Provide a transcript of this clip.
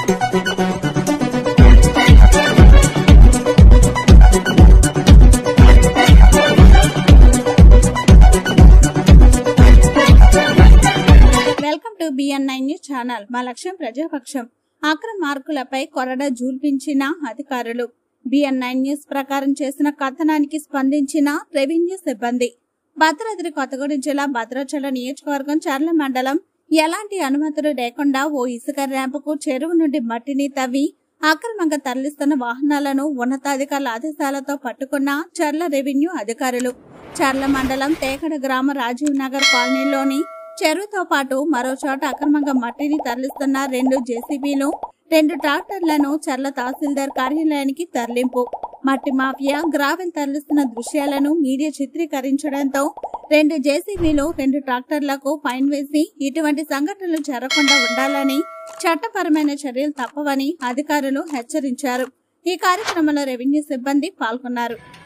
Welcome to BN9 news channel. మా లక్ష్యం ప్రజాపక్షం. అక్రమ మార్కులపై కొరడ జూల్పించిన అధికారులు. BN9 న్యూస్ ప్రకారం చేసిన కథనానికి స్పందించిన రెవెన్యూ సిబ్బంది. భద్రాద్రి కొత్తగూడెం జిల్లా భద్రాచలం నియోజకవర్గం చర్ల మండలం ఎలాంటి అనుమతులు లేకుండా ఓ ఇసుక ర్యాంపుకు చెరువు నుండి మట్టిని తవ్వి అక్రమంగా తరలిస్తున్న వాహనాలను ఉన్నతాధికారుల ఆదేశాలతో పట్టుకున్న చర్ల రెవెన్యూ అధికారులు. చర్ల మండలం తేకడ గ్రామ రాజీవ్ నగర్ కాలనీలోని చెరువుతో పాటు మరో చోట అక్రమంగా మట్టిని తరలిస్తున్న 2 జేసీబీలు, 2 ట్రాక్టర్లను చర్ల తహసీల్దార్ కార్యాలయానికి తరలింపు. మట్టి మాఫియా గ్రావెల్ తరలిస్తున్న దృశ్యాలను మీడియా చిత్రీకరించడంతో 2 జేసీబీలు, 2 ట్రాక్టర్లకు ఫైన్ వేసి ఇటువంటి సంఘటనలు జరగకుండా ఉండాలని, చట్టపరమైన చర్యలు తప్పవని అధికారులు హెచ్చరించారు. ఈ కార్యక్రమంలో రెవెన్యూ సిబ్బంది పాల్గొన్నారు.